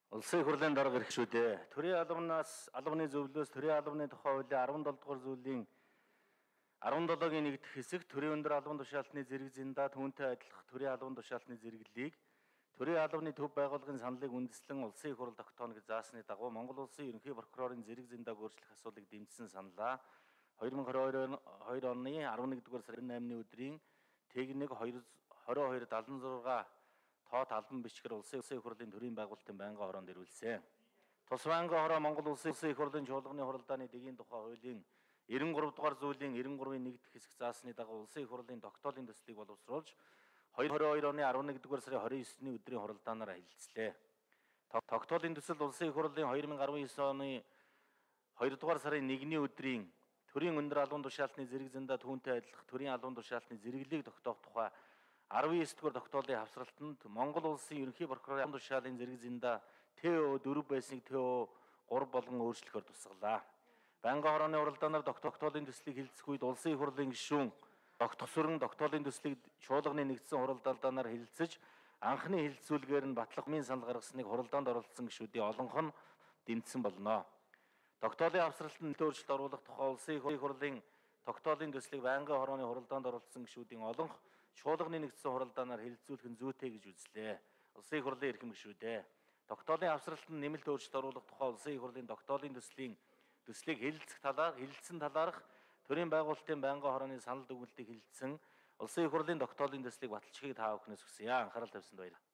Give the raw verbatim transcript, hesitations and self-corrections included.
Улсын хурлын дарга ирэх шүү дээ. Төрийн албанаас албаны зөвлөлөөс төрийн албаны тухай хуулийн арван долоо дугаар зүйлийн арван долоогийн нэг дэх хэсэг төрийн өндөр албан тушаалтны зэрэг зэндаа түүнтэй адилах төрийн албан тушаалтны зэрэглэлийг төрийн албаны төв байгууллагын саналыг үндэслэн улсын их хурл тогтооно гэж заасны дагуу Монгол улсын ерөнхий прокурорын зэрэг зэндаа өөрчлөх асуудлыг дэмжсэн саналаа хоёр мың и хоёр оны арван нэгдүгээр сарын наймны өдрийн тэг нэг двадцать двадцать два седьмидесяти шесть тоот албан бичгээр улсын их хурлын төрийн байгуулалтын байнгын хороонд ирүүлсэн. Тус байнгын хороо Монгол улсын их хурлын чуулганы хуралдааны дэгийн тухай хуулийн девяносто три дугаар зүйлийн девяносто три-ийн нэг дэх хэсэг заасны дагуу улсын их хурлын тогтоолын төслийг боловсруулж хоёр мың и двадцать оны арван нэгдүгээр сарын двадцать девятны өдрийн хуралдаанаар хэлэлцлээ. Тогтоолын төсөл улсын их хурлын хоёр мың и десятты оны хоёр дугаар сарын нэгний өдрийн төрийн өндөр албан тушаалтны зэрэг зэндаа түүнтэй адилах төрийн албан тушаалтны зэрэглэлийг тогтоох тухай арван девять дугаар тогтоолын хавсралтанд Монгол улсын ерөнхий прокурорын албан тушаалын зэрэг зэндаа Т О дөрвөн байсныг Т О гурав болгон өөрчлөхөөр тусгалаа. Байнгын хорооны хуралдаанаар тогтоолын төслийг хэлэлцэх үед улсын их хурлын гишүүн тогтох сүрэн тогтоолын төслийг чуулганы нэгдсэн хуралдаанаар хэлэлцэж анхны хэлэлцүүлгээр нь батлах мэн санал гаргасныг хуралдаанд оролцсон гишүүдийн олонх нь дэмжсэн болно. Тогтоолын хавсралтанд өөрчлөлт оруулах тухай улсын их хурлын тогтоолын төслийг байнгын хорооны хуралдаанд оролцсон гишүүдийн олонх чуулганы нэгдсэн хуралдаанаар хэлэлцүүлэх нь зүйтэй гэж үзлээ. Улсын их хурлын эрхэм гишүүдээ тогтоолын хавсралтанд нэмэлт өөрчлөлт оруулах тухай улсын их хурлын тогтоолын төслийн төслийг хэлэлцэх талаар хэлэлцсэн талаарх төрийн байгуулалтын байнгын хорооны санал дүгнэлтийг хэлэлцсэн улсын их хурлын тогтоолын төслийг баталчихыг та бүхнээс хүсье. Анхаарал тавьсанд баярлалаа.